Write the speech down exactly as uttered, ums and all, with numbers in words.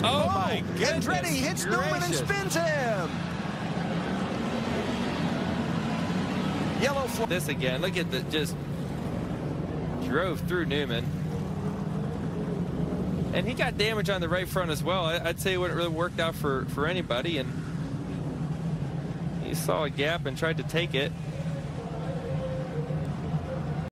Oh, my goodness. Andretti hits gracious. Newman and spins him. Yellow flag. This again. Look at the just drove through Newman. And he got damage on the right front as well. I'd say it wouldn't really worked out for, for anybody. And he saw a gap and tried to take it.